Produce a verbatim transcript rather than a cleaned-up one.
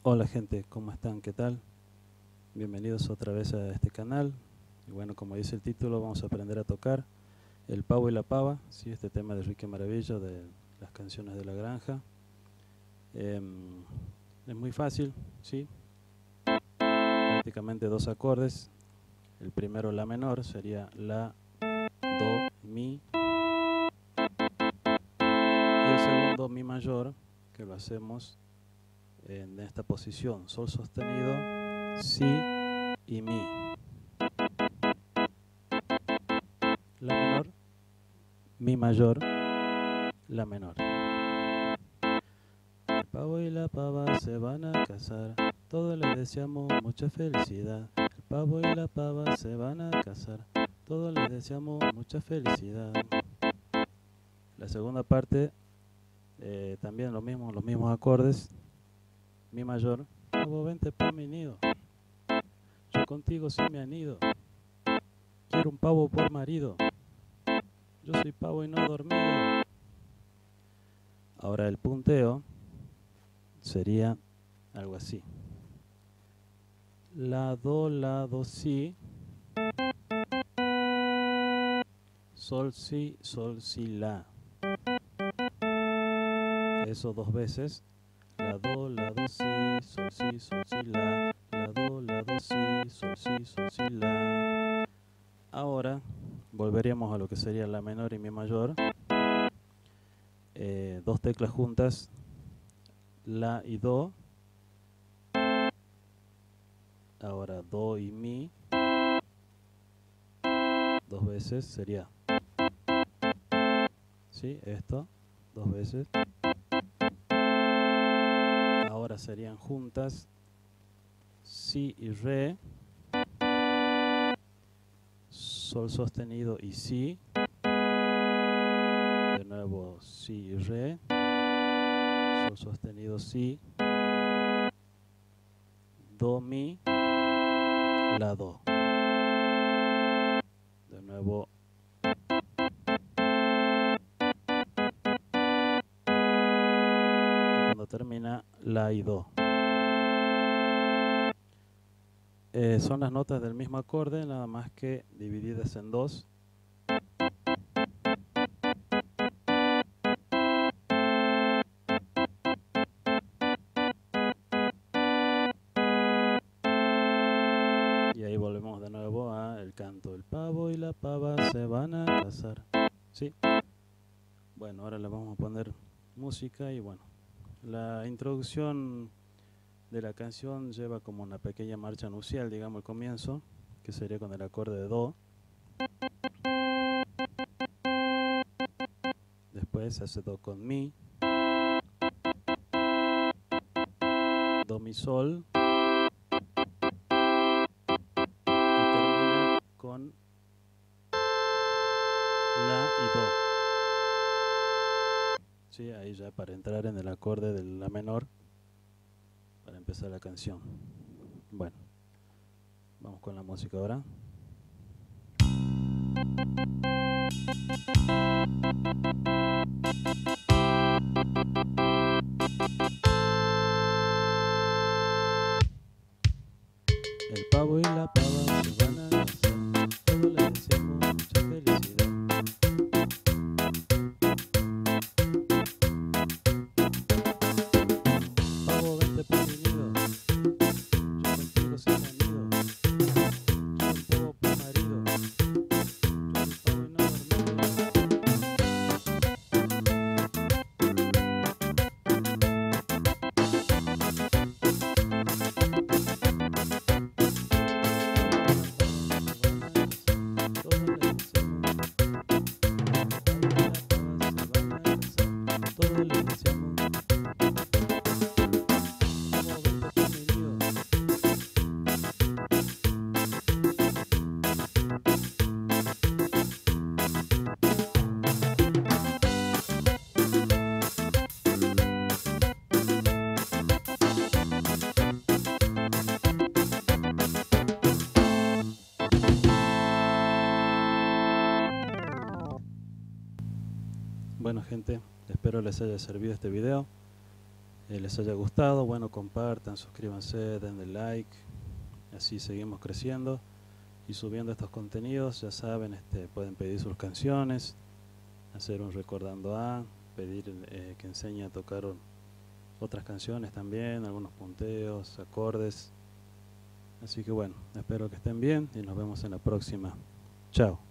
Hola gente, ¿cómo están? ¿Qué tal? Bienvenidos otra vez a este canal. Y bueno, como dice el título, vamos a aprender a tocar El Pavo y la Pava, ¿sí? Este tema de Enrique Maravillo, de las canciones de la granja. Eh, es muy fácil, ¿sí? Prácticamente dos acordes. El primero, la menor, sería la, do, mi. Y el segundo, mi mayor, que lo hacemos en esta posición: sol sostenido, si y mi. La menor, mi mayor, la menor. El pavo y la pava se van a casar, todos les deseamos mucha felicidad. El pavo y la pava se van a casar, todos les deseamos mucha felicidad. La segunda parte, eh, también lo mismo, los mismos acordes. Mi mayor, pavo vente pa' mi nido, yo contigo sí me anido, quiero un pavo por marido, yo soy pavo y no dormido. Ahora el punteo sería algo así: la, do, la, do, si, sol, si, sol, si, la. Eso dos veces: la, do, la, do, si, sol, si, sol, si, la. La, do, la, do, si, sol, si, sol, si, la. Ahora volveríamos a lo que sería la menor y mi mayor. Eh, dos teclas juntas, la y do. Ahora do y mi. Dos veces sería, ¿sí? Esto, dos veces. Ahora serían juntas si y re, sol sostenido y si. De nuevo si y re, sol sostenido si, do, mi, la, do. De nuevo y cuando termina la y do. Eh, son las notas del mismo acorde, nada más que divididas en dos. Y ahí volvemos de nuevo a el canto. El pavo y la pava se van a casar, ¿sí? Bueno, ahora le vamos a poner música y bueno, la introducción de la canción lleva como una pequeña marcha nupcial, digamos, el comienzo, que sería con el acorde de do. Después se hace do con mi, do, mi, sol, y termina con la y do. Sí, ahí ya para entrar en el acorde de la menor, para empezar la canción. Bueno, vamos con la música ahora. El pavo y la pava se van a casar, todos les deseamos mucha felicidad. Pavo vente por mi nido, yo contigo sí me anido, quiero un pavo por marido, yo soy pavo y no dormido. Bueno gente, espero les haya servido este video. eh, les haya gustado. Bueno, compartan, suscríbanse, denle like, así seguimos creciendo y subiendo estos contenidos. Ya saben, este, pueden pedir sus canciones, hacer un recordando a, pedir eh, que enseñe a tocar un, otras canciones también, algunos punteos, acordes. Así que bueno, espero que estén bien y nos vemos en la próxima. Chao.